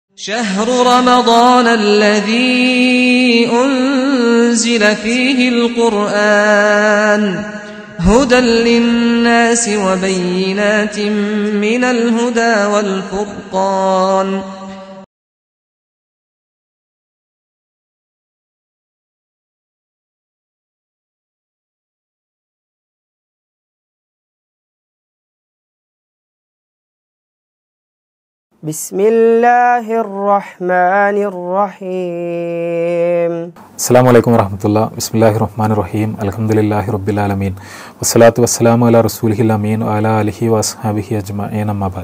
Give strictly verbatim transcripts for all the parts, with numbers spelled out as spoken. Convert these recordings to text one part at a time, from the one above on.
شهر رمضان الذي أنزل فيه القرآن هدى للناس وبينات من الهدى والفرقان بسم الله الرحمن الرحيم السلام عليكم ورحمة الله بسم الله الرحمن الرحيم الحمد لله رب العالمين والصلاة والسلام على رسوله الأمين وعلى آله وأصحابه أجمعين أما بعد.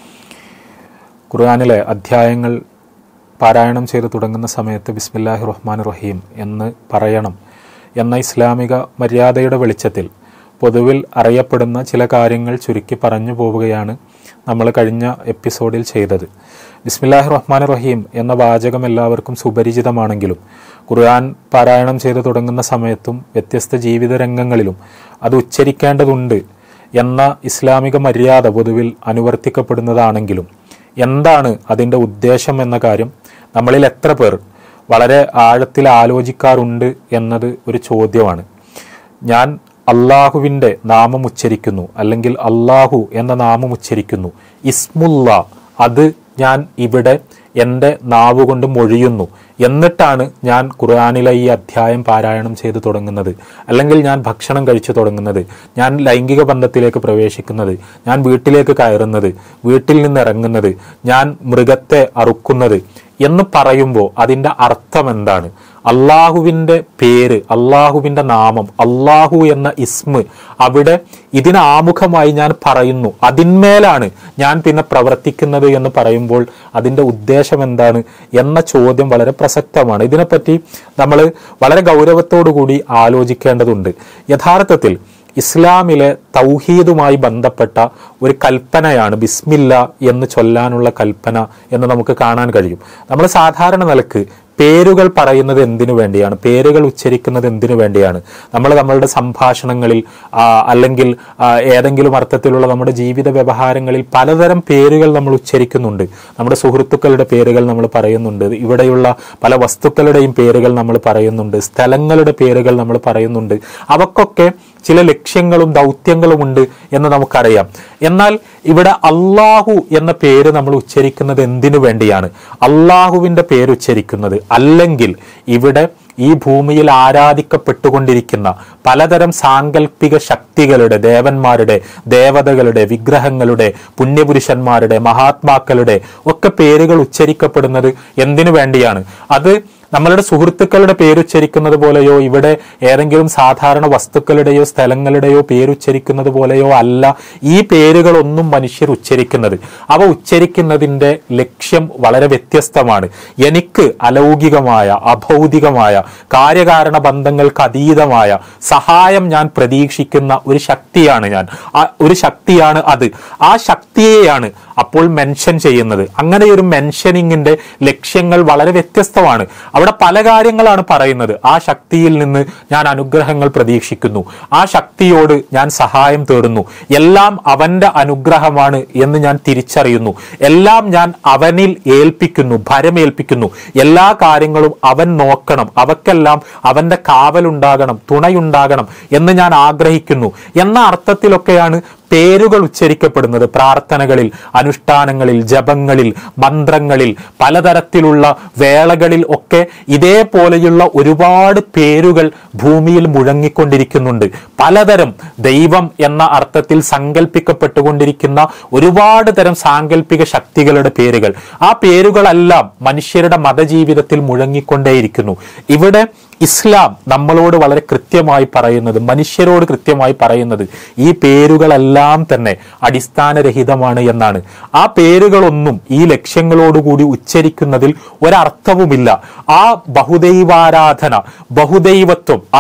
ഖുർആനിലെ അധ്യായങ്ങൾ പാരായണം ചെയ്തു തുടങ്ങുന്ന സമയത്ത് ബിസ്മില്ലാഹിർ റഹ്മാനിർ റഹീം എന്ന് പറയണം എന്ന ഇസ്ലാമിക മര്യാദയുടെ വെളിച്ചത്തിൽ പൊതുവിൽ അറിയപ്പെടുന്ന ചില കാര്യങ്ങൾ ചുരുക്കി പറഞ്ഞു പോവുകയാണ് നമ്മൾ കഴിഞ്ഞ എപ്പിസോഡിൽ ചെയ്തത്. ബിസ്മില്ലാഹിർ റഹ്മാനിർ റഹീം എന്ന വാചകം എല്ലാവർക്കും സുപരിചിതമാണെങ്കിലും ഖുർആൻ പാരായണം ചെയ്തു തുടങ്ങുന്ന സമയത്തും വ്യത്യസ്ത ജീവിത രംഗങ്ങളിലും അത് ഉച്ചരിക്കേണ്ടതുണ്ട് എന്ന ഇസ്ലാമിക മര്യാദ പൊതുവിൽ അനുവർത്തിക്കപ്പെടുന്നതാണെങ്കിലും എന്താണ് അതിൻ്റെ ഉദ്ദേശം എന്ന കാര്യം നമ്മളിൽ എത്ര പേർ വളരെ ആഴത്തിൽ ആലോചിക്കാറുണ്ട് എന്നത് ഒരു ചോദ്യമാണ്. ഞാൻ അള്ളാഹുവിൻ്റെ നാമം ഉച്ചരിക്കുന്നു, അല്ലെങ്കിൽ അള്ളാഹു എന്ന നാമം ഉച്ചരിക്കുന്നു, ഇസ്മുല്ല അത് ഞാൻ ഇവിടെ എൻ്റെ നാവുകൊണ്ട് മൊഴിയുന്നു, എന്നിട്ടാണ് ഞാൻ ഖുർആനിലെ ഈ അധ്യായം പാരായണം ചെയ്ത് തുടങ്ങുന്നത്, അല്ലെങ്കിൽ ഞാൻ ഭക്ഷണം കഴിച്ചു തുടങ്ങുന്നത്, ഞാൻ ലൈംഗിക ബന്ധത്തിലേക്ക് പ്രവേശിക്കുന്നത്, ഞാൻ വീട്ടിലേക്ക് കയറുന്നത്, വീട്ടിൽ നിന്ന് ഇറങ്ങുന്നത്, ഞാൻ മൃഗത്തെ അറുക്കുന്നത് എന്ന് പറയുമ്പോൾ അതിൻ്റെ അർത്ഥം എന്താണ്? അള്ളാഹുവിൻ്റെ പേര്, അള്ളാഹുവിൻ്റെ നാമം, അള്ളാഹു എന്ന ഇസ്മ് അവിടെ ഇതിന് ആമുഖമായി ഞാൻ പറയുന്നു, അതിന്മേലാണ് ഞാൻ പിന്നെ പ്രവർത്തിക്കുന്നത് എന്ന് പറയുമ്പോൾ അതിൻ്റെ ഉദ്ദേശം എന്താണ് എന്ന ചോദ്യം വളരെ പ്രസക്തമാണ്. ഇതിനെപ്പറ്റി നമ്മൾ വളരെ ഗൗരവത്തോടു കൂടി ആലോചിക്കേണ്ടതുണ്ട്. യഥാർത്ഥത്തിൽ ഇസ്ലാമിലെ തൗഹീദുമായി ബന്ധപ്പെട്ട ഒരു കൽപ്പനയാണ് ബിസ്മില്ല എന്ന് ചൊല്ലാനുള്ള കൽപ്പന എന്ന് നമുക്ക് കാണാൻ കഴിയും. നമ്മൾ സാധാരണ നിലക്ക് പേരുകൾ പറയുന്നത് എന്തിനു വേണ്ടിയാണ്, പേരുകൾ ഉച്ചരിക്കുന്നത് എന്തിനു വേണ്ടിയാണ്? നമ്മൾ നമ്മളുടെ സംഭാഷണങ്ങളിൽ അല്ലെങ്കിൽ ഏതെങ്കിലും അർത്ഥത്തിലുള്ള നമ്മുടെ ജീവിത വ്യവഹാരങ്ങളിൽ പലതരം പേരുകൾ നമ്മൾ ഉച്ചരിക്കുന്നുണ്ട്. നമ്മുടെ സുഹൃത്തുക്കളുടെ പേരുകൾ നമ്മൾ പറയുന്നുണ്ട്, ഇവിടെയുള്ള പല വസ്തുക്കളുടെയും പേരുകൾ നമ്മൾ പറയുന്നുണ്ട്, സ്ഥലങ്ങളുടെ പേരുകൾ നമ്മൾ പറയുന്നുണ്ട്. അവക്കൊക്കെ ചില ലക്ഷ്യങ്ങളും ദൗത്യങ്ങളുമുണ്ട് എന്ന് നമുക്കറിയാം. എന്നാൽ ഇവിടെ അള്ളാഹു എന്ന പേര് നമ്മൾ ഉച്ചരിക്കുന്നത് എന്തിനു വേണ്ടിയാണ്? അള്ളാഹുവിൻ്റെ പേര് ഉച്ചരിക്കുന്നത്, അല്ലെങ്കിൽ ഇവിടെ ഈ ഭൂമിയിൽ ആരാധിക്കപ്പെട്ടുകൊണ്ടിരിക്കുന്ന പലതരം സാങ്കല്പിക ശക്തികളുടെ, ദേവന്മാരുടെ, ദേവതകളുടെ, വിഗ്രഹങ്ങളുടെ, പുണ്യപുരുഷന്മാരുടെ, മഹാത്മാക്കളുടെ ഒക്കെ പേരുകൾ ഉച്ചരിക്കപ്പെടുന്നത് എന്തിനു വേണ്ടിയാണ്? അത് നമ്മളുടെ സുഹൃത്തുക്കളുടെ പേരുച്ചരിക്കുന്നത് പോലെയോ ഇവിടെ ഏതെങ്കിലും സാധാരണ വസ്തുക്കളുടെയോ സ്ഥലങ്ങളുടെയോ പേരുച്ചരിക്കുന്നത് പോലെയോ അല്ല ഈ പേരുകളൊന്നും മനുഷ്യർ ഉച്ചരിക്കുന്നത്. അവ ഉച്ചരിക്കുന്നതിൻ്റെ ലക്ഷ്യം വളരെ വ്യത്യസ്തമാണ്. എനിക്ക് അലൗകികമായ, അഭൗതികമായ, കാര്യകാരണ ബന്ധങ്ങൾക്ക് അതീതമായ സഹായം ഞാൻ പ്രതീക്ഷിക്കുന്ന ഒരു ശക്തിയാണ് ഞാൻ, ഒരു ശക്തിയാണ് അത്. ആ ശക്തിയെയാണ് അപ്പോൾ മെൻഷൻ ചെയ്യുന്നത്. അങ്ങനെ ഒരു മെൻഷനിങ്ങിന്റെ ലക്ഷ്യങ്ങൾ വളരെ വ്യത്യസ്തമാണ്. അവിടെ പല കാര്യങ്ങളാണ് പറയുന്നത്. ആ ശക്തിയിൽ നിന്ന് ഞാൻ അനുഗ്രഹങ്ങൾ പ്രതീക്ഷിക്കുന്നു, ആ ശക്തിയോട് ഞാൻ സഹായം തേടുന്നു, എല്ലാം അവന്റെ അനുഗ്രഹമാണ് എന്ന് ഞാൻ തിരിച്ചറിയുന്നു, എല്ലാം ഞാൻ അവനിൽ ഏൽപ്പിക്കുന്നു, ഭരമേൽപ്പിക്കുന്നു, എല്ലാ കാര്യങ്ങളും അവൻ നോക്കണം, അവക്കെല്ലാം അവന്റെ കാവലുണ്ടാകണം, തുണയുണ്ടാകണം എന്ന് ഞാൻ ആഗ്രഹിക്കുന്നു എന്ന അർത്ഥത്തിലൊക്കെയാണ് പേരുകൾ ഉച്ചരിക്കപ്പെടുന്നത്. പ്രാർത്ഥനകളിൽ, അനുഷ്ഠാനങ്ങളിൽ, ജപങ്ങളിൽ, മന്ത്രങ്ങളിൽ, പലതരത്തിലുള്ള വേളകളിൽ ഒക്കെ ഇതേപോലെയുള്ള ഒരുപാട് പേരുകൾ ഭൂമിയിൽ മുഴങ്ങിക്കൊണ്ടിരിക്കുന്നുണ്ട്. പലതരം ദൈവം എന്ന അർത്ഥത്തിൽ സങ്കല്പിക്കപ്പെട്ടുകൊണ്ടിരിക്കുന്ന ഒരുപാട് തരം സാങ്കല്പിക ശക്തികളുടെ പേരുകൾ, ആ പേരുകളെല്ലാം മനുഷ്യരുടെ മതജീവിതത്തിൽ മുഴങ്ങിക്കൊണ്ടേയിരിക്കുന്നു. ഇവിടെ ഇസ്ലാം നമ്മളോട് വളരെ കൃത്യമായി പറയുന്നത്, മനുഷ്യരോട് കൃത്യമായി പറയുന്നത് ഈ പേരുകളെല്ലാം തന്നെ അടിസ്ഥാനരഹിതമാണ് എന്നാണ്. ആ പേരുകളൊന്നും ഈ ലക്ഷ്യങ്ങളോടുകൂടി ഉച്ചരിക്കുന്നതിൽ ഒരർത്ഥവുമില്ല. ആ ബഹുദൈവാരാധന, ബഹുദൈവത്വം അത്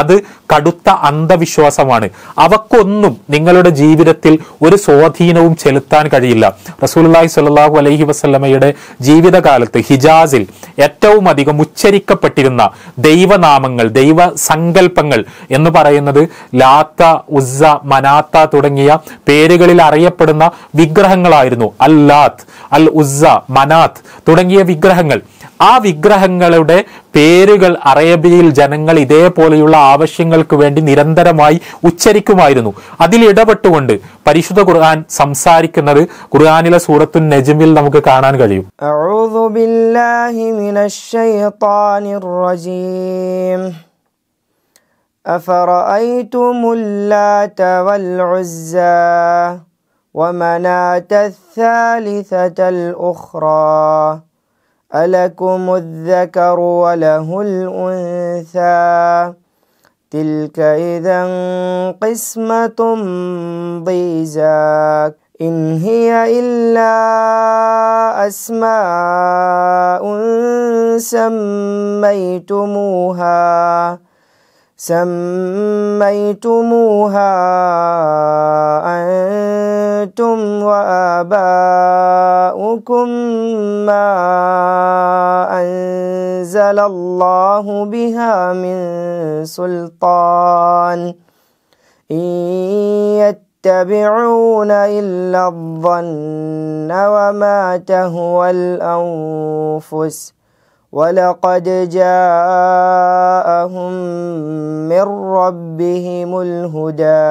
കടുത്ത അന്ധവിശ്വാസമാണ്. അവക്കൊന്നും നിങ്ങളുടെ ജീവിതത്തിൽ ഒരു സ്വാധീനവും ചെലുത്താൻ കഴിയില്ല. റസൂലുള്ളാഹി സ്വല്ലല്ലാഹു അലൈഹി വസല്ലമയുടെ ജീവിതകാലത്ത് ഹിജാസിൽ ഏറ്റവും അധികം ഉച്ചരിക്കപ്പെട്ടിരുന്ന ദൈവനാമങ്ങൾ, ദൈവ സങ്കല്പങ്ങൾ എന്ന് പറയുന്നത് ലാത്ത, ഉസ്സ, മനാത്ത തുടങ്ങിയ പേരുകളിൽ അറിയപ്പെടുന്ന വിഗ്രഹങ്ങളായിരുന്നു. അൽ ലാത്ത്, അൽ ഉസ്സ, മനാത്ത് തുടങ്ങിയ വിഗ്രഹങ്ങൾ. ആ വിഗ്രഹങ്ങളുടെ പേരുകൾ അറേബ്യയിൽ ജനങ്ങൾ ഇതേപോലെയുള്ള ആവശ്യങ്ങൾക്ക് വേണ്ടി നിരന്തരമായി ഉച്ചരിക്കുമായിരുന്നു. അതിൽ ഇടപെട്ടുകൊണ്ട് പരിശുദ്ധ ഖുർആൻ സംസാരിക്കുന്നത് ഖുർആനിലെ സൂറത്തുൻ നജ്മിൽ നമുക്ക് കാണാൻ കഴിയും. അഊദു ബില്ലാഹി മിനശ് ശൈത്വാനിർ റജീം. അഫറഅയ്തുമുൽ ലാത വൽ ഉസ്സ വമനാത الثالثة الأخرى ألكم الذكر وله الأنثى تلك إذا قسمة ضيزى إن هي إلا أسماء سميتموها سميتموها أنتم وآباؤكم ما أنزل الله بها من سلطان إن يتبعون إلا الظن وما تهوى الأنفس وَلَقَدْ جَاءَهُم مِّن رَّبِّهِمُ الْهُدَى.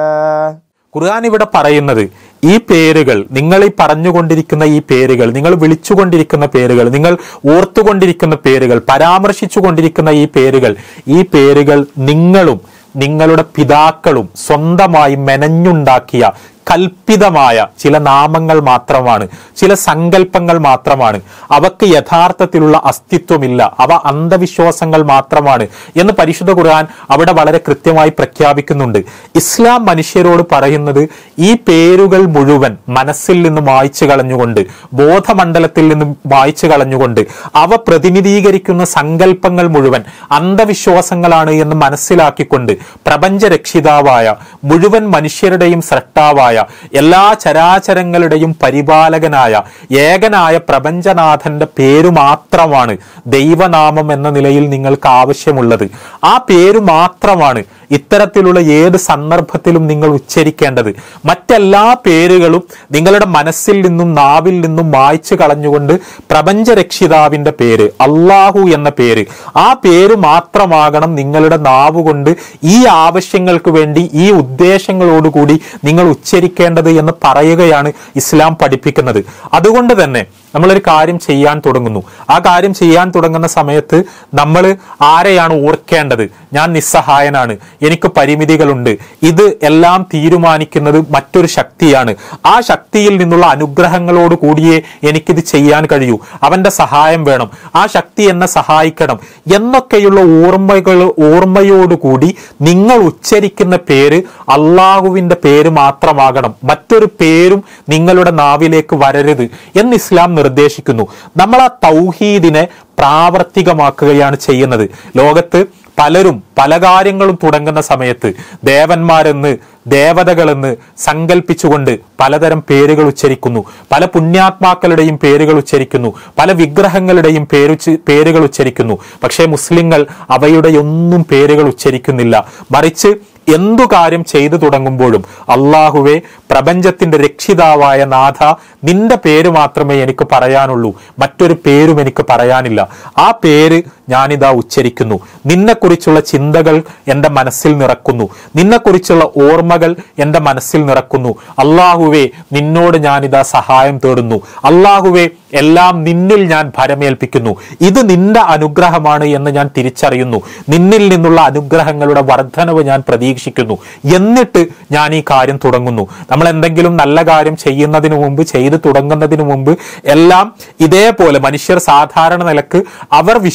ഖുർആൻ ഇവിടെ പറയുന്നത് ഈ പേരുകൾ, നിങ്ങൾ ഈ പറഞ്ഞുകൊണ്ടിരിക്കുന്ന ഈ പേരുകൾ, നിങ്ങൾ വിളിച്ചുകൊണ്ടിരിക്കുന്ന പേരുകൾ, നിങ്ങൾ ഓർത്തുകൊണ്ടിരിക്കുന്ന പേരുകൾ, പരാമർശിച്ചുകൊണ്ടിരിക്കുന്ന ഈ പേരുകൾ, ഈ പേരുകൾ നിങ്ങളും നിങ്ങളുടെ പിതാക്കളും സ്വന്തമായി മെനഞ്ഞുണ്ടാക്കിയ കൽപ്പിതമായ ചില നാമങ്ങൾ മാത്രമാണ്, ചില സങ്കല്പങ്ങൾ മാത്രമാണ്. അവക്ക് യഥാർത്ഥത്തിലുള്ള അസ്തിത്വമില്ല, അവ അന്ധവിശ്വാസങ്ങൾ മാത്രമാണ് എന്ന് പരിശുദ്ധ ഖുർആൻ അവിടെ വളരെ കൃത്യമായി പ്രഖ്യാപിക്കുന്നുണ്ട്. ഇസ്ലാം മനുഷ്യരോട് പറയുന്നത് ഈ പേരുകൾ മുഴുവൻ മനസ്സിൽ നിന്ന് മായ്ച്ചു കളഞ്ഞുകൊണ്ട്, ബോധമണ്ഡലത്തിൽ നിന്ന് മായ്ച്ചു കളഞ്ഞുകൊണ്ട്, അവ പ്രതിനിധീകരിക്കുന്ന സങ്കല്പങ്ങൾ മുഴുവൻ അന്ധവിശ്വാസങ്ങളാണ് എന്ന് മനസ്സിലാക്കിക്കൊണ്ട് പ്രപഞ്ചരക്ഷിതാവായ, മുഴുവൻ മനുഷ്യരുടെയും സ്രഷ്ടാവായ, എല്ലാ ചരാചരങ്ങളുടെയും പരിപാലകനായ ഏകനായ പ്രപഞ്ചനാഥന്റെ പേരു മാത്രമാണ് ദൈവനാമം എന്ന നിലയിൽ നിങ്ങൾക്ക് ആവശ്യമുള്ളത്. ആ പേരു മാത്രമാണ് ഇത്തരത്തിലുള്ള ഏത് സന്ദർഭത്തിലും നിങ്ങൾ ഉച്ചരിക്കേണ്ടത്. മറ്റെല്ലാ പേരുകളും നിങ്ങളുടെ മനസ്സിൽ നിന്നും നാവിൽ നിന്നും മായ്ച്ചു കളഞ്ഞുകൊണ്ട് പ്രപഞ്ചരക്ഷിതാവിന്റെ പേര്, അള്ളാഹു എന്ന പേര്, ആ പേര് മാത്രമാകണം നിങ്ങളുടെ നാവുകൊണ്ട് ഈ ആവശ്യങ്ങൾക്ക് വേണ്ടി, ഈ ഉദ്ദേശങ്ങളോടുകൂടി നിങ്ങൾ ഉച്ചരിക്കേണ്ടത് എന്ന് പറയുകയാണ് ഇസ്ലാം പഠിപ്പിക്കുന്നത്. അതുകൊണ്ട് തന്നെ നമ്മളൊരു കാര്യം ചെയ്യാൻ തുടങ്ങുന്നു. ആ കാര്യം ചെയ്യാൻ തുടങ്ങുന്ന സമയത്ത് നമ്മൾ ആരെയാണ് ഓർക്കേണ്ടത്? ഞാൻ നിസ്സഹായനാണ്, എനിക്ക് പരിമിതികളുണ്ട്, ഇത് എല്ലാം തീരുമാനിക്കുന്നത് മറ്റൊരു ശക്തിയാണ്, ആ ശക്തിയിൽ നിന്നുള്ള അനുഗ്രഹങ്ങളോട് കൂടിയേ എനിക്കിത് ചെയ്യാൻ കഴിയൂ, അവന്റെ സഹായം വേണം, ആ ശക്തി എന്നെ സഹായിക്കണം എന്നൊക്കെയുള്ള ഓർമ്മകൾ ഓർമ്മയോടുകൂടി നിങ്ങൾ ഉച്ചരിക്കുന്ന പേര് അള്ളാഹുവിന്റെ പേര് മാത്രമാകണം. മറ്റൊരു പേരും നിങ്ങളുടെ നാവിലേക്ക് വരരുത് എന്ന് ഇസ്ലാം നിർദ്ദേശിക്കുന്നു. നമ്മൾ ആ തൗഹീദിനെ പ്രാവർത്തികമാക്കുകയാണ് ചെയ്യുന്നത്. ലോകത്ത് പലരും പല കാര്യങ്ങളും തുടങ്ങുന്ന സമയത്ത് ദേവന്മാരെന്ന്, ദേവതകളെന്ന് സങ്കല്പിച്ചുകൊണ്ട് പലതരം പേരുകൾ ഉച്ചരിക്കുന്നു. പല പുണ്യാത്മാക്കളുടെയും പേരുകൾ ഉച്ചരിക്കുന്നു, പല വിഗ്രഹങ്ങളുടെയും പേരു പേരുകൾ ഉച്ചരിക്കുന്നു. പക്ഷേ മുസ്ലിങ്ങൾ അവയുടെ ഒന്നും പേരുകൾ ഉച്ചരിക്കുന്നില്ല. മറിച്ച് എന്തു കാര്യം ചെയ്തു തുടങ്ങുമ്പോഴും അള്ളാഹുവേ, പ്രപഞ്ചത്തിന്റെ രക്ഷിതാവായ നാഥ, നിന്റെ പേര് മാത്രമേ എനിക്ക് പറയാനുള്ളൂ, മറ്റൊരു പേരും എനിക്ക് പറയാനില്ല. ആ പേര് ഞാനിതാ ഉച്ചരിക്കുന്നു. നിന്നെക്കുറിച്ചുള്ള ചിന്തകൾ എൻ്റെ മനസ്സിൽ നിറക്കുന്നു, നിന്നെക്കുറിച്ചുള്ള ഓർമ്മകൾ എൻ്റെ മനസ്സിൽ നിറക്കുന്നു. അള്ളാഹുവേ, നിന്നോട് ഞാനിതാ സഹായം തേടുന്നു. അള്ളാഹുവേ, എല്ലാം നിന്നിൽ ഞാൻ ഭരമേൽപ്പിക്കുന്നു. ഇത് നിന്റെ അനുഗ്രഹമാണ് എന്ന് ഞാൻ തിരിച്ചറിയുന്നു. നിന്നിൽ നിന്നുള്ള അനുഗ്രഹങ്ങളുടെ വർധനവ് ഞാൻ പ്രതീക്ഷിക്കുന്നു. എന്നിട്ട് ഞാൻ ഈ കാര്യം തുടങ്ങുന്നു. നമ്മൾ എന്തെങ്കിലും നല്ല കാര്യം ചെയ്യുന്നതിന് മുമ്പ്, ചെയ്തു തുടങ്ങുന്നതിന് മുമ്പ് എല്ലാം ഇതേപോലെ മനുഷ്യർ സാധാരണ നിലക്ക് അവർ വിശ്വസിക്കുന്ന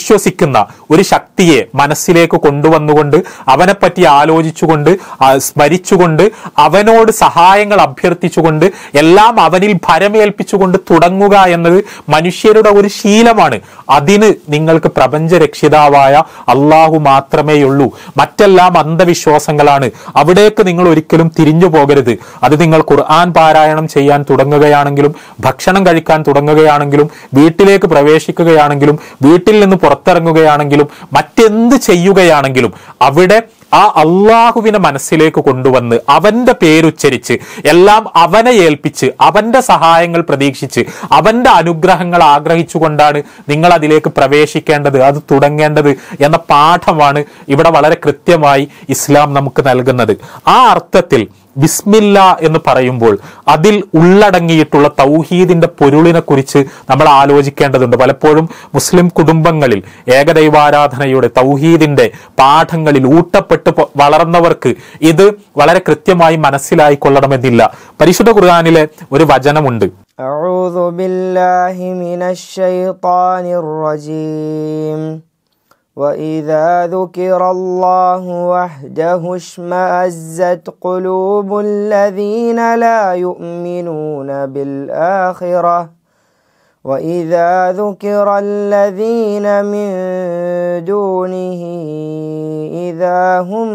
വിളിക്കുന്ന ഒരു ശക്തിയെ മനസ്സിലേക്ക് കൊണ്ടുവന്നുകൊണ്ട് അവനെപ്പറ്റി ആലോചിച്ചുകൊണ്ട് സ്മരിച്ചുകൊണ്ട് അവനോട് സഹായങ്ങൾ അഭ്യർത്ഥിച്ചുകൊണ്ട് എല്ലാം അവനിൽ ഭരമേൽപ്പിച്ചുകൊണ്ട് തുടങ്ങുക എന്നത് മനുഷ്യരുടെ ഒരു ശീലമാണ്. അതിന് നിങ്ങൾക്ക് പ്രപഞ്ച രക്ഷിതാവായ അള്ളാഹു മാത്രമേയുള്ളൂ. മറ്റെല്ലാം അന്ധവിശ്വാസങ്ങളാണ്. അവിടേക്ക് നിങ്ങൾ ഒരിക്കലും തിരിഞ്ഞു പോകരുത്. അത് നിങ്ങൾ ഖുർആൻ പാരായണം ചെയ്യാൻ തുടങ്ങുകയാണെങ്കിലും, ഭക്ഷണം കഴിക്കാൻ തുടങ്ങുകയാണെങ്കിലും, വീട്ടിലേക്ക് പ്രവേശിക്കുകയാണെങ്കിലും, വീട്ടിൽ നിന്ന് പുറത്തിറങ്ങുകയാണെങ്കിലും, മറ്റെന്ത് ചെയ്യുകയാണെങ്കിലും അവിടെ ആ അള്ളാഹുവിനെ മനസ്സിലേക്ക് കൊണ്ടുവന്ന് അവന്റെ പേരുച്ചരിച്ച് എല്ലാം അവനെ ഏൽപ്പിച്ച് അവന്റെ സഹായങ്ങൾ പ്രതീക്ഷിച്ച് അവന്റെ അനുഗ്രഹങ്ങൾ ആഗ്രഹിച്ചുകൊണ്ടാണ് നിങ്ങൾ അതിലേക്ക് പ്രവേശിക്കേണ്ടത്, അത് തുടങ്ങേണ്ടത് എന്ന പാഠമാണ് ഇവിടെ വളരെ കൃത്യമായി ഇസ്ലാം നമുക്ക് നൽകുന്നത്. ആ അർത്ഥത്തിൽ ബിസ്മില്ല എന്ന് പറയുമ്പോൾ അതിൽ ഉള്ളടങ്ങിയിട്ടുള്ള തൗഹീദിന്റെ പൊരുളിനെ കുറിച്ച് നമ്മൾ ആലോചിക്കേണ്ടതുണ്ട്. പലപ്പോഴും മുസ്ലിം കുടുംബങ്ങളിൽ ഏകദൈവാരാധനയുടെ തൗഹീദിന്റെ പാഠങ്ങളിൽ ഊട്ടപ്പെട്ട് വളർന്നവർക്ക് ഇത് വളരെ കൃത്യമായി മനസ്സിലായിക്കൊള്ളണമെന്നില്ല. പരിശുദ്ധ ഖുർആനിലെ ഒരു വചനമുണ്ട്, അഊദു ബില്ലാഹി മിനശ് ശൈത്വാനിർ റജീം وَإِذَا ذُكِرَ اللَّهُ وَحْدَهُ اشْمَأَزَّتْ قُلُوبُ الَّذِينَ لَا يُؤْمِنُونَ بِالْآخِرَةِ وَإِذَا ذُكِرَ الَّذِينَ مِن دُونِهِ إِذَا هُمْ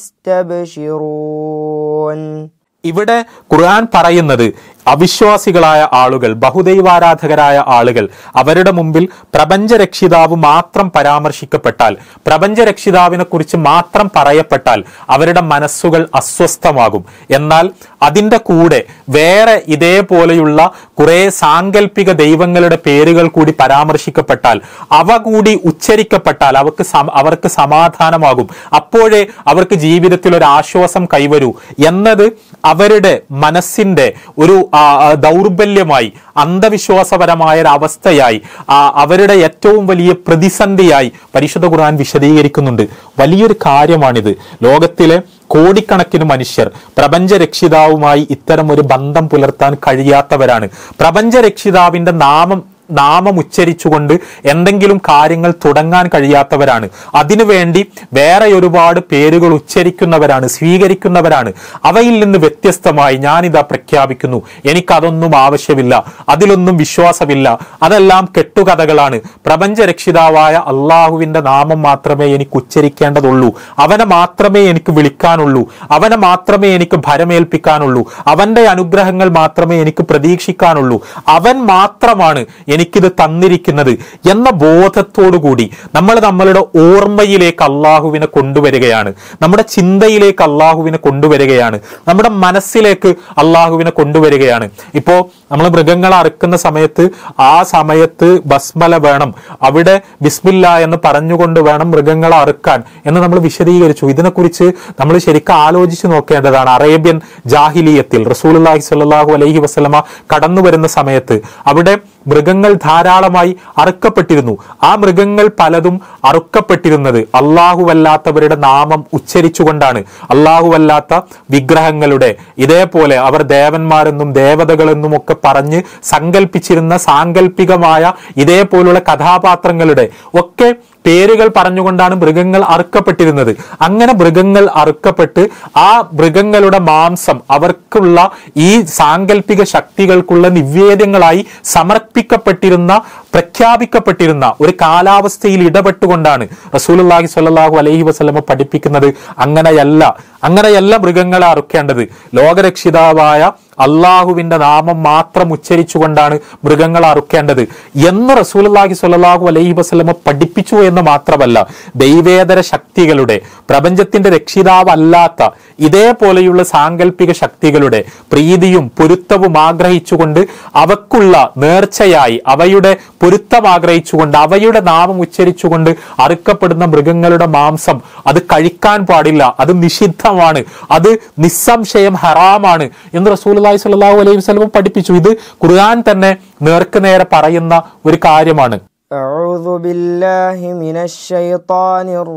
يَسْتَبْشِرُونَ. ഇവിടെ ഖുർആൻ പറയുന്നത് അവിശ്വാസികളായ ആളുകൾ, ബഹുദൈവാരാധകരായ ആളുകൾ, അവരുടെ മുമ്പിൽ പ്രപഞ്ചരക്ഷിതാവ് മാത്രം പരാമർശിക്കപ്പെട്ടാൽ, പ്രപഞ്ചരക്ഷിതാവിനെ കുറിച്ച് മാത്രം പറയപ്പെട്ടാൽ അവരുടെ മനസ്സുകൾ അസ്വസ്ഥമാകും. എന്നാൽ അതിൻ്റെ കൂടെ വേറെ ഇതേപോലെയുള്ള കുറെ സാങ്കല്പിക ദൈവങ്ങളുടെ പേരുകൾ കൂടി പരാമർശിക്കപ്പെട്ടാൽ, അവ കൂടി ഉച്ചരിക്കപ്പെട്ടാൽ അവർക്ക് അവർക്ക് സമാധാനമാകും. അപ്പോഴേ അവർക്ക് ജീവിതത്തിൽ ഒരു ആശ്വാസം കൈവരൂ എന്നത് അവരുടെ മനസ്സിന്റെ ഒരു ദൗർബല്യമായി, അന്ധവിശ്വാസപരമായ ഒരു അവസ്ഥയായി, അവരുടെ ഏറ്റവും വലിയ പ്രതിസന്ധിയായി പരിശുദ്ധ ഖുർആൻ വിശദീകരിക്കുന്നുണ്ട്. വലിയൊരു കാര്യമാണിത്. ലോകത്തിലെ കോടിക്കണക്കിന് മനുഷ്യർ പ്രപഞ്ചരക്ഷിതാവുമായി ഇത്തരം ഒരു ബന്ധം പുലർത്താൻ കഴിയാത്തവരാണ്. പ്രപഞ്ചരക്ഷിതാവിന്റെ നാമം നാമം ഉച്ചരിച്ചുകൊണ്ട് എന്തെങ്കിലും കാര്യങ്ങൾ തുടങ്ങാൻ കഴിയാത്തവരാണ്. അതിനുവേണ്ടി വേറെ ഒരുപാട് പേരുകൾ ഉച്ചരിക്കുന്നവരാണ്, സ്വീകരിക്കുന്നവരാണ്. അവയിൽ നിന്ന് വ്യത്യസ്തമായി ഞാനിതാ പ്രഖ്യാപിക്കുന്നു, എനിക്കതൊന്നും ആവശ്യമില്ല, അതിലൊന്നും വിശ്വാസമില്ല, അതെല്ലാം കെട്ടുകഥകളാണ്. പ്രപഞ്ചരക്ഷിതാവായ അള്ളാഹുവിന്റെ നാമം മാത്രമേ എനിക്ക് ഉച്ചരിക്കേണ്ടതുള്ളൂ, അവനെ മാത്രമേ എനിക്ക് വിളിക്കാനുള്ളൂ, അവനെ മാത്രമേ എനിക്ക് ഭരമേൽപ്പിക്കാനുള്ളൂ, അവന്റെ അനുഗ്രഹങ്ങൾ മാത്രമേ എനിക്ക് പ്രതീക്ഷിക്കാനുള്ളൂ, അവൻ മാത്രമാണ് എനിക്കിത് തന്നിരിക്കുന്നത് എന്ന ബോധത്തോടുകൂടി നമ്മൾ നമ്മളുടെ ഓർമ്മയിലേക്ക് അള്ളാഹുവിനെ കൊണ്ടുവരികയാണ്, നമ്മുടെ ചിന്തയിലേക്ക് അള്ളാഹുവിനെ കൊണ്ടുവരികയാണ്, നമ്മുടെ മനസ്സിലേക്ക് അള്ളാഹുവിനെ കൊണ്ടുവരികയാണ്. ഇപ്പോ നമ്മൾ മൃഗങ്ങളെ അറുക്കുന്ന സമയത്ത് ആ സമയത്ത് ബസ്മല വേണം, അവിടെ ബിസ്മില്ല എന്ന് പറഞ്ഞുകൊണ്ട് വേണം മൃഗങ്ങളെ അറുക്കാൻ എന്ന് നമ്മൾ വിശദീകരിച്ചു. ഇതിനെക്കുറിച്ച് നമ്മൾ ശരിക്കും ആലോചിച്ച് നോക്കേണ്ടതാണ്. അറേബ്യൻ ജാഹിലിയത്തിൽ റസൂലുള്ളാഹി സ്വല്ലല്ലാഹു അലൈഹി വസല്ലമ കടന്നു വരുന്ന സമയത്ത് അവിടെ മൃഗങ്ങൾ ധാരാളമായി അറുക്കപ്പെട്ടിരുന്നു. ആ മൃഗങ്ങൾ പലതും അറുക്കപ്പെട്ടിരുന്നത് അല്ലാഹുവല്ലാത്തവരുടെ നാമം ഉച്ചരിച്ചുകൊണ്ടാണ്. അല്ലാഹുവല്ലാത്ത വിഗ്രഹങ്ങളുടെ, ഇതേപോലെ അവർ ദേവന്മാരെന്നും ദേവതകളെന്നും ഒക്കെ പറഞ്ഞ് സങ്കല്പിച്ചിരുന്ന സാങ്കല്പികമായ ഇതേപോലുള്ള കഥാപാത്രങ്ങളുടെ ഒക്കെ പേരുകൾ പറഞ്ഞുകൊണ്ടാണ് മൃഗങ്ങൾ അറുക്കപ്പെട്ടിരുന്നത്. അങ്ങനെ മൃഗങ്ങൾ അറുക്കപ്പെട്ട് ആ മൃഗങ്ങളുടെ മാംസം അവർക്കുള്ള ഈ സാങ്കല്പിക ശക്തികൾക്കുള്ള നിവേദ്യങ്ങളായി സമർപ്പിക്കപ്പെട്ടിരുന്ന, പ്രഖ്യാപിക്കപ്പെട്ടിരുന്ന ഒരു കാലാവസ്ഥയിൽ ഇടപെട്ടുകൊണ്ടാണ് റസൂലുള്ളാഹി സ്വല്ലല്ലാഹു അലൈഹി വസല്ലമ പഠിപ്പിക്കുന്നത്. അങ്ങനെയല്ല അങ്ങനെയല്ല മൃഗങ്ങളെ അറുക്കേണ്ടത്. ലോകരക്ഷിതാവായ അള്ളാഹുവിന്റെ നാമം മാത്രം ഉച്ചരിച്ചുകൊണ്ടാണ് മൃഗങ്ങൾ അറുക്കേണ്ടത് എന്ന് റസൂലുള്ളാഹി സ്വല്ലല്ലാഹു അലൈഹി വസല്ലമ പഠിപ്പിച്ചു എന്ന് മാത്രമല്ല, ദൈവേതര ശക്തികളുടെ, പ്രപഞ്ചത്തിന്റെ രക്ഷിതാവല്ലാത്ത ഇതേപോലെയുള്ള സാങ്കല്പിക ശക്തികളുടെ പ്രീതിയും പൊരുത്തവും ആഗ്രഹിച്ചുകൊണ്ട് അവക്കുള്ള നേർച്ചയായി അവയുടെ പൊരുത്തം ആഗ്രഹിച്ചുകൊണ്ട് അവയുടെ നാമം ഉച്ചരിച്ചുകൊണ്ട് അറുക്കപ്പെടുന്ന മൃഗങ്ങളുടെ മാംസം അത് കഴിക്കാൻ പാടില്ല, അത് നിഷിദ്ധമാണ്, അത് നിസ്സംശയം ഹറാമാണ് എന്ന് റസൂലുള്ളാഹി സ്വല്ലല്ലാഹു അലൈഹി വസല്ലം പഠിപ്പിച്ചു. ഇത് ഖുർആൻ തന്നെ നേർക്ക് നേരെ പറയുന്ന ഒരു കാര്യമാണ്. അഊദു ബില്ലാഹി മിനശ് ശൈത്വാനിർ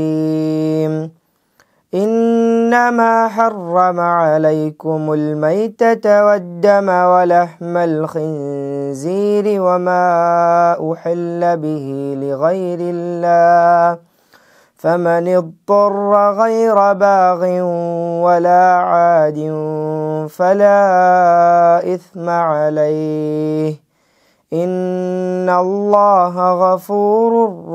റജീം. ഇന്നമാ ഹറമ അലൈക്കുമുൽ മൈതത വദ്ദമ വലഹ്മൽ ഖിൻസീർ الخنزير وما أحل به لغير الله فمن اضطر غير باغ ولا عاد فلا إثم عليه إن الله غفور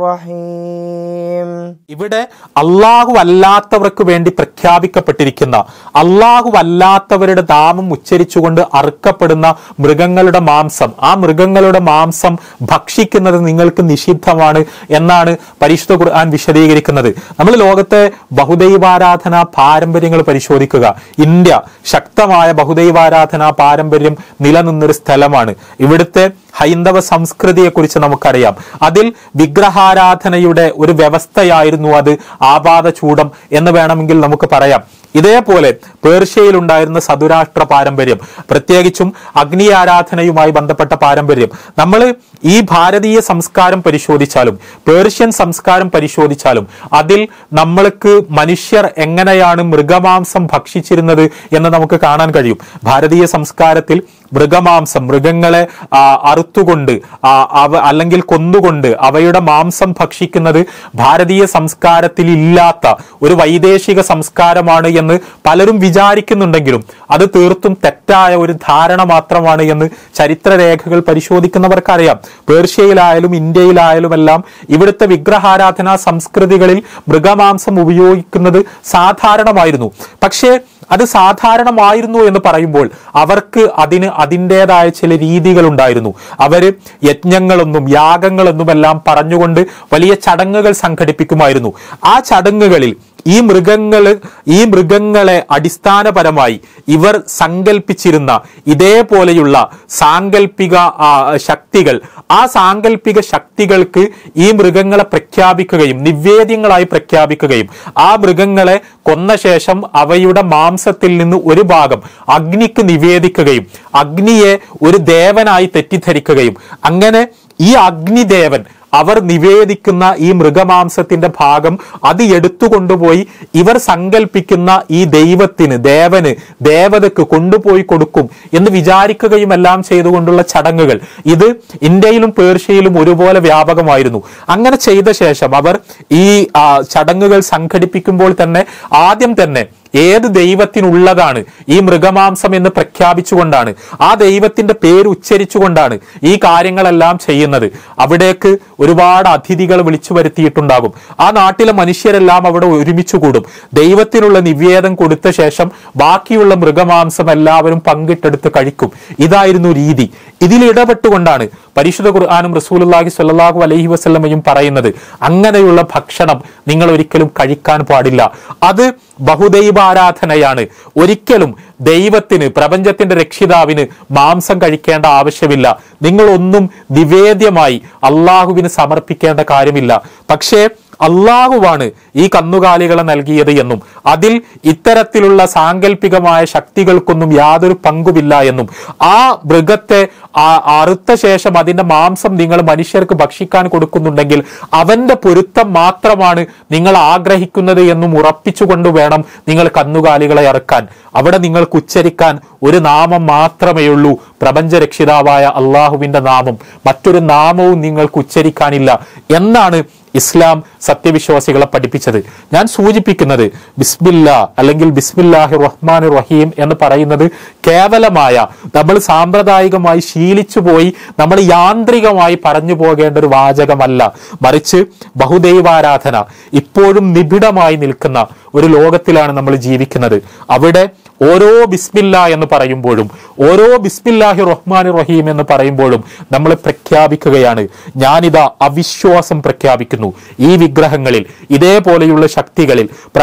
رحيم. ഇവിടെ അള്ളാഹു അല്ലാത്തവർക്ക് വേണ്ടി പ്രഖ്യാപിക്കപ്പെട്ടിരിക്കുന്ന അള്ളാഹു അല്ലാത്തവരുടെ നാമം ഉച്ചരിച്ചുകൊണ്ട് അറുക്കപ്പെടുന്ന മൃഗങ്ങളുടെ മാംസം, ആ മൃഗങ്ങളുടെ മാംസം ഭക്ഷിക്കുന്നത് നിങ്ങൾക്ക് നിഷിദ്ധമാണ് എന്നാണ് പരിശുദ്ധ ഖുർആൻ വിശദീകരിക്കുന്നത്. നമ്മൾ ലോകത്തെ ബഹുദൈവാരാധന പാരമ്പര്യങ്ങൾ പരിശോധിക്കുക. ഇന്ത്യ ശക്തമായ ബഹുദൈവാരാധന പാരമ്പര്യം നിലനിന്നൊരു സ്ഥലമാണ്. ഇവിടുത്തെ ഹൈന്ദവ സംസ്കൃതിയെക്കുറിച്ച് നമുക്കറിയാം. അതിൽ വിഗ്രഹാരാധനയുടെ ഒരു വ്യവസ്ഥയായിരുന്നു അത്, ആപാദചൂഡം എന്ന് വേണമെങ്കിൽ നമുക്ക് പറയാം. ഇതേപോലെ പേർഷ്യയിൽ ഉണ്ടായിരുന്ന സതുരാഷ്ട്ര പാരമ്പര്യം, പ്രത്യേകിച്ചും അഗ്നി ആരാധനയുമായി ബന്ധപ്പെട്ട പാരമ്പര്യം. നമ്മൾ ഈ ഭാരതീയ സംസ്കാരം പരിശോധിച്ചാലും പേർഷ്യൻ സംസ്കാരം പരിശോധിച്ചാലും അതിൽ നമ്മൾക്ക് മനുഷ്യർ എങ്ങനെയാണ് മൃഗമാംസം ഭക്ഷിച്ചിരുന്നത് എന്ന് നമുക്ക് കാണാൻ കഴിയും. ഭാരതീയ സംസ്കാരത്തിൽ മൃഗമാംസം, മൃഗങ്ങളെ അറുത്തുകൊണ്ട് അവ അല്ലെങ്കിൽ കൊന്നുകൊണ്ട് അവയുടെ മാംസം ഭക്ഷിക്കുന്നത് ഭാരതീയ സംസ്കാരത്തിൽ ഇല്ലാത്ത ഒരു വൈദേശിക സംസ്കാരമാണ് എന്ന് പലരും വിചാരിക്കുന്നുണ്ടെങ്കിലും അത് തീർത്തും തെറ്റായ ഒരു ധാരണ മാത്രമാണ് എന്ന് ചരിത്രരേഖകൾ പരിശോധിക്കുന്നവർക്കറിയാം. പേർഷ്യയിലായാലും ഇന്ത്യയിലായാലും എല്ലാം ഇവിടുത്തെ വിഗ്രഹാരാധനാ സംസ്കൃതികളിൽ മൃഗമാംസം ഉപയോഗിക്കുന്നത് സാധാരണമായിരുന്നു. പക്ഷേ അത് സാധാരണമായിരുന്നു എന്ന് പറയുമ്പോൾ അവർക്ക് അതിന് അതിൻ്റെതായ ചില രീതികൾ ഉണ്ടായിരുന്നു. അവര് യജ്ഞങ്ങളൊന്നും യാഗങ്ങളൊന്നുമെല്ലാം പറഞ്ഞുകൊണ്ട് വലിയ ചടങ്ങുകൾ സംഘടിപ്പിക്കുമായിരുന്നു. ആ ചടങ്ങുകളിൽ ഈ മൃഗങ്ങള് ഈ മൃഗങ്ങളെ അടിസ്ഥാനപരമായി ഇവർ സങ്കല്പിച്ചിരുന്ന ഇതേപോലെയുള്ള സാങ്കല്പിക ശക്തികൾ, ആ സാങ്കല്പിക ശക്തികൾക്ക് ഈ മൃഗങ്ങളെ പ്രഖ്യാപിക്കുകയും നിവേദ്യങ്ങളായി പ്രഖ്യാപിക്കുകയും ആ മൃഗങ്ങളെ കൊന്ന ശേഷം അവയുടെ മാംസത്തിൽ നിന്ന് ഒരു ഭാഗം അഗ്നിക്ക് നിവേദിക്കുകയും അഗ്നിയെ ഒരു ദേവനായി തെറ്റിദ്ധരിക്കുകയും അങ്ങനെ ഈ അഗ്നിദേവൻ അവർ നിവേദിക്കുന്ന ഈ മൃഗമാംസത്തിന്റെ ഭാഗം അത് എടുത്തുകൊണ്ടുപോയി ഇവർ സങ്കല്പിക്കുന്ന ഈ ദൈവത്തിന്, ദേവന്, ദേവതക്ക് കൊണ്ടുപോയി കൊടുക്കും എന്ന് വിചാരിക്കുകയും എല്ലാം ചെയ്തുകൊണ്ടുള്ള ചടങ്ങുകൾ ഇത് ഇന്ത്യയിലും പേർഷ്യയിലും ഒരുപോലെ വ്യാപകമായിരുന്നു. അങ്ങനെ ചെയ്ത ശേഷം അവർ ഈ ചടങ്ങുകൾ സംഘടിപ്പിക്കുമ്പോൾ തന്നെ ആദ്യം തന്നെ ഏത് ദൈവത്തിനുള്ളതാണ് ഈ മൃഗമാംസം എന്ന് പ്രഖ്യാപിച്ചുകൊണ്ടാണ്, ആ ദൈവത്തിന്റെ പേര് ഉച്ചരിച്ചുകൊണ്ടാണ് ഈ കാര്യങ്ങളെല്ലാം ചെയ്യുന്നത്. അവിടേക്ക് ഒരുപാട് അതിഥികൾ വിളിച്ചു വരുത്തിയിട്ടുണ്ടാകും. ആ നാട്ടിലെ മനുഷ്യരെല്ലാം അവിടെ ഒരുമിച്ച് കൂടും. ദൈവത്തിനുള്ള നിവേദനം കൊടുത്ത ശേഷം ബാക്കിയുള്ള മൃഗമാംസം എല്ലാവരും പങ്കിട്ടെടുത്ത് കഴിക്കും. ഇതായിരുന്നു രീതി. ഇതിൽ ഇടപെട്ടുകൊണ്ടാണ് പരിശുദ്ധ ഖുർആനും റസൂലുള്ളാഹി സ്വല്ലല്ലാഹു അലൈഹി വസല്ലമയും പറയുന്നത് അങ്ങനെയുള്ള ഭക്ഷണം നിങ്ങൾ ഒരിക്കലും കഴിക്കാൻ പാടില്ല. അത് ബഹുദൈവാരാധനയാണ്. ഒരിക്കലും ദൈവത്തിന്, പ്രപഞ്ചത്തിന്റെ രക്ഷിതാവിന് മാംസം കഴിക്കേണ്ട ആവശ്യമില്ല. നിങ്ങൾ ഒന്നും നിവേദ്യമായി അള്ളാഹുവിന് സമർപ്പിക്കേണ്ട കാര്യമില്ല. പക്ഷേ അള്ളാഹുവാണ് ഈ കന്നുകാലികളെ നൽകിയത് എന്നും അതിൽ ഇത്തരത്തിലുള്ള സാങ്കല്പികമായ ശക്തികൾക്കൊന്നും യാതൊരു പങ്കുമില്ല എന്നും ആ മൃഗത്തെ അറുത്ത ശേഷം അതിന്റെ മാംസം നിങ്ങൾ മനുഷ്യർക്ക് ഭക്ഷിക്കാൻ കൊടുക്കുന്നുണ്ടെങ്കിൽ അവന്റെ പൊരുത്തം മാത്രമാണ് നിങ്ങൾ ആഗ്രഹിക്കുന്നത് എന്നും ഉറപ്പിച്ചുകൊണ്ട് വേണം നിങ്ങൾ കന്നുകാലികളെ അറുക്കാൻ. അവിടെ നിങ്ങൾക്ക് ഉച്ചരിക്കാൻ ഒരു നാമം മാത്രമേ ഉള്ളൂ, പ്രപഞ്ചരക്ഷിതാവായ അള്ളാഹുവിന്റെ നാമം. മറ്റൊരു നാമവും നിങ്ങൾക്ക് ഉച്ചരിക്കാനില്ല എന്നാണ് ഇസ്ലാം സത്യവിശ്വാസികളെ പഠിപ്പിച്ചത്. ഞാൻ സൂചിപ്പിക്കുന്നത് ബിസ്മില്ലാ അല്ലെങ്കിൽ ബിസ്മില്ലാഹി റഹ്മാൻ റഹീം എന്ന് പറയുന്നത് കേവലമായ നമ്മൾ സാമ്പ്രദായികമായി ശീലിച്ചു പോയി നമ്മൾ യാന്ത്രികമായി പറഞ്ഞു പോകേണ്ട ഒരു വാചകമല്ല. മറിച്ച് ബഹുദൈവാരാധന ഇപ്പോഴും നിബിഡമായി നിൽക്കുന്ന ഒരു ലോകത്തിലാണ് നമ്മൾ ജീവിക്കുന്നത്. അവിടെ ഓരോ ബിസ്മില്ല എന്ന് പറയുമ്പോഴും ഓരോ ബിസ്മില്ലാഹി റഹ്മാൻ റഹീം എന്ന് പറയുമ്പോഴും നമ്മൾ പ്രഖ്യാപിക്കുകയാണ്, ഞാനിതാ അവിശ്വാസം പ്രഖ്യാപിക്കുന്നു ഈ വിഗ്രഹങ്ങളിൽ, ഇതേപോലെയുള്ള ശക്തികളിൽ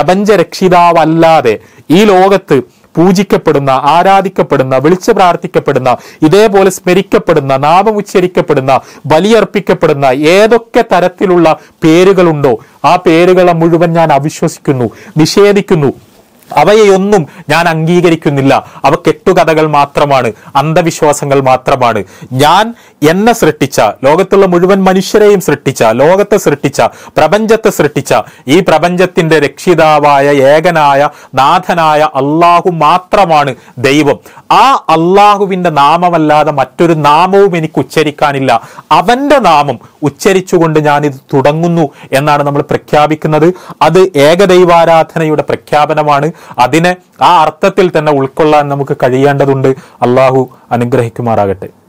പ്രപഞ്ചരക്ഷിതാവല്ലാതെ ഈ ലോകത്ത് പൂജിക്കപ്പെടുന്ന, ആരാധിക്കപ്പെടുന്ന, വിളിച്ചു പ്രാർത്ഥിക്കപ്പെടുന്ന, ഇതേപോലെ സ്മരിക്കപ്പെടുന്ന, നാമം ഉച്ചരിക്കപ്പെടുന്ന, ബലിയർപ്പിക്കപ്പെടുന്ന ഏതൊക്കെ തരത്തിലുള്ള പേരുകളുണ്ടോ ആ പേരുകളെ മുഴുവൻ ഞാൻ അവിശ്വസിക്കുന്നു, നിഷേധിക്കുന്നു. അവയെയൊന്നും ഞാൻ അംഗീകരിക്കുന്നില്ല. അവ കെട്ടുകഥകൾ മാത്രമാണ്, അന്ധവിശ്വാസങ്ങൾ മാത്രമാണ്. ഞാൻ എന്നെ സൃഷ്ടിച്ച, ലോകത്തുള്ള മുഴുവൻ മനുഷ്യരെയും സൃഷ്ടിച്ച, ലോകത്തെ സൃഷ്ടിച്ച, പ്രപഞ്ചത്തെ സൃഷ്ടിച്ച ഈ പ്രപഞ്ചത്തിന്റെ രക്ഷിതാവായ ഏകനായ നാഥനായ അള്ളാഹു മാത്രമാണ് ദൈവം. ആ അള്ളാഹുവിന്റെ നാമമല്ലാതെ മറ്റൊരു നാമവും എനിക്ക് ഉച്ചരിക്കാനില്ല. അവന്റെ നാമം ഉച്ചരിച്ചുകൊണ്ട് ഞാനിത് തുടങ്ങുന്നു എന്നാണ് നമ്മൾ പ്രഖ്യാപിക്കുന്നത്. അത് ഏകദൈവാരാധനയുടെ പ്രഖ്യാപനമാണ്. അതിനെ ആ അർത്ഥത്തിൽ തന്നെ ഉൾക്കൊള്ളാൻ നമുക്ക് കഴിയേണ്ടതുണ്ട്. അള്ളാഹു അനുഗ്രഹിക്കുമാറാകട്ടെ.